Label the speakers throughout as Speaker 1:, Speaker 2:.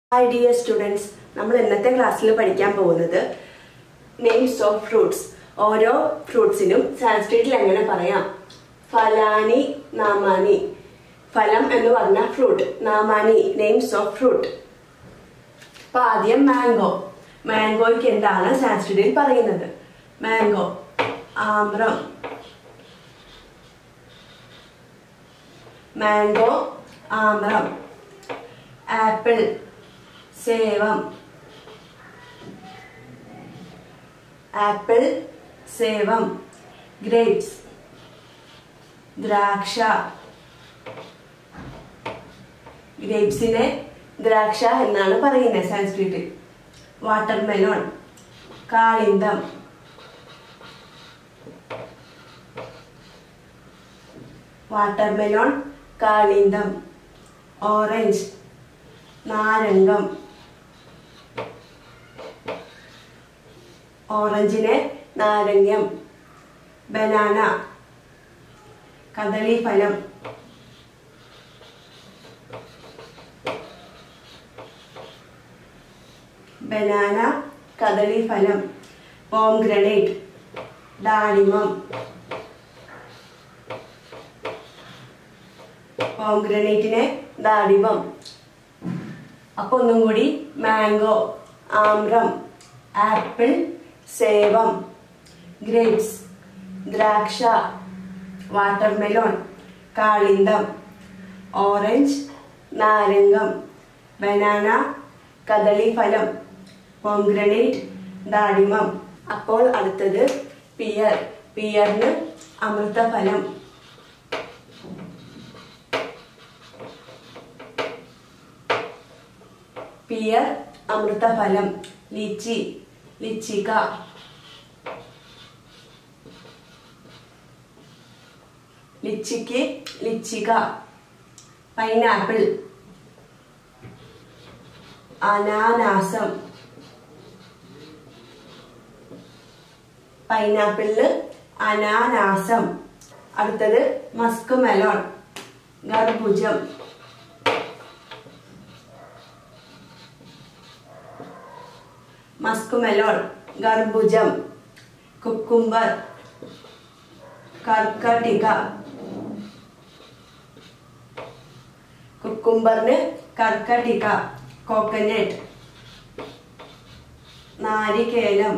Speaker 1: Hi dear students, നമ്മൾ ഇന്നത്തെ ക്ലാസ്സിൽ പഠിക്കാൻ പോകുന്നത് നെയിംസ് ഓഫ് ഫ്രൂട്ട്സ്. ഓരോ ഫ്രൂട്ട്സിനും സാൻസ്ക്രിറ്റിൽ എങ്ങനെ പറയാം? ഫലാനി, നാമാനി. ഫലം എന്ന് പറഞ്ഞ ഫ്രൂട്ട്, നാമാനി നെയിംസ് ഓഫ് ഫ്രൂട്ട്. അപ്പൊ ആദ്യം മാംഗോ. മാംഗോയ്ക്ക് എന്താണ് സാൻസ്ക്രിറ്റിൽ പറയുന്നത്? മാംഗോ, ആമ്രം. മാംഗോ, ആമ്രം. ആപ്പിൾ, सेवम. एप्पल, सेवम. ग्रेप्स, द्राक्षा. ഗ്രേപ്സിനെ ദ്രാക്ഷ എന്നാണ് പറയുന്നത് സാൻസ്ക്രിറ്റിൽ. വാട്ടർമെലോൺ, കാളിന്തം. വാട്ടർമെലോൺ, കാളിന്തം. ഓറഞ്ച്, നാരംഗം. ഓറഞ്ചിനെ നാരങ്ങം. ബനാന, കദളിഫലം. ബനാന, കദളിഫലം. പോംഗ്രനേറ്റ്, ഡാലിമം. പോംഗ്രനേറ്റിനെ ഡാലിമം. അപ്പൊ ഒന്നും കൂടി: മാംഗോ, ആമ്രം, ആപ്പിൾ, സേവം, ഗ്രേപ്സ്, ദ്രാക്ഷ, വാട്ടർമെലോൺ, കാളിന്തം, ഓറഞ്ച്, നാരംഗം, ബനാന, കദളിഫലം, പോംഗ്രനേറ്റ്, ഡാലിമം. അപ്പോൾ അടുത്തത് പിയർ. പിയറിന് അമൃതഫലം. പിയർ, അമൃതഫലം. ലിച്ചി, ലിച്ചിക. ലിച്ചിക്ക് ലിച്ചിക. പൈനാപ്പിൾ, അനാനാസം. പൈനാപ്പിളിന് അനാനാസം. അടുത്തത് മസ്ക് മെലോൺ, ഗർഭുജം. മസ്കുമെലോൺ, ഗർഭുജം. കുക്കുംബർ, കർക്കടിക. കുക്കുംബറിന് കർക്കടിക. കോക്കനട്ട്, നാരികേലം.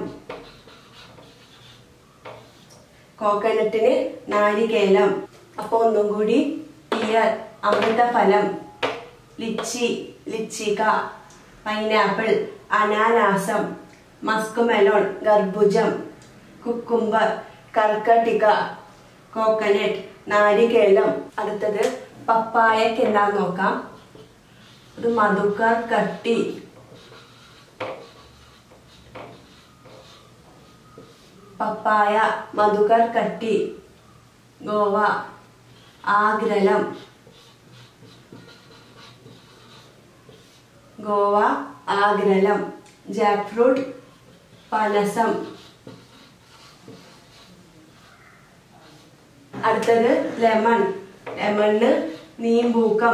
Speaker 1: കോക്കനട്ടിന് നാരികേലം. അപ്പൊ ഒന്നും കൂടി: പിയർ, അമൃതഫലം. ലിച്ചി, ലിച്ചിക. പൈനാപ്പിൾ, അനാനാസം. മസ്കുമെലോൺ, ഗർഭുജം. കുക്കുംബർ, കർക്കടിക. കോക്കനട്ട്, നാരികേലം. അടുത്തത് പപ്പായക്ക് എന്താന്ന് നോക്കാം. ഇത് മധുക്കർ കട്ടി. പപ്പായ, മധുക്കർ കട്ടി. ഗോവ, ആഗ്രലം. ഗോവ, ആഗ്രലം. ജാക്ക് ഫ്രൂട്ട്, പനസം. അടുത്തത് ലെമൺ. ലെമണിന് നീമ്പൂക്കം.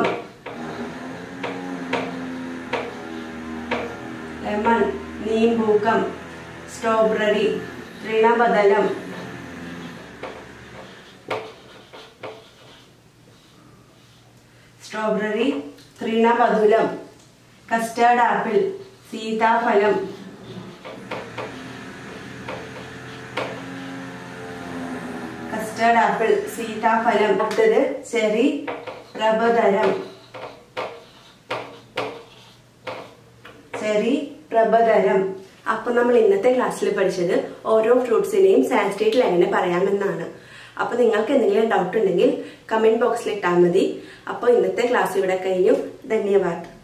Speaker 1: ലെമൺ, നീമ്പൂക്കം. സ്ട്രോബെറി, തൃണബദലം. സ്ട്രോബെറി, തൃണബദുലം. കസ്റ്റേർഡ് ആപ്പിൾ, സീതാഫലം. കസ്റ്റേർഡ് ആപ്പിൾ, സീതാഫലം. അടുത്തത് ചെറി, പ്രഭതരം. ചെറി, പ്രഭതരം. അപ്പൊ നമ്മൾ ഇന്നത്തെ ക്ലാസ്സിൽ പഠിച്ചത് ഓരോ ഫ്രൂട്ട്സിനെയും സാൻസ്ക്രിറ്റിൽ എങ്ങനെ പറയാമെന്നാണ്. അപ്പൊ നിങ്ങൾക്ക് എന്തെങ്കിലും ഡൗട്ട് ഉണ്ടെങ്കിൽ കമന്റ് ബോക്സിൽ ഇട്ടാൽ മതി. അപ്പൊ ഇന്നത്തെ ക്ലാസ് ഇവിടെ കഴിഞ്ഞു. ധന്യവാദം.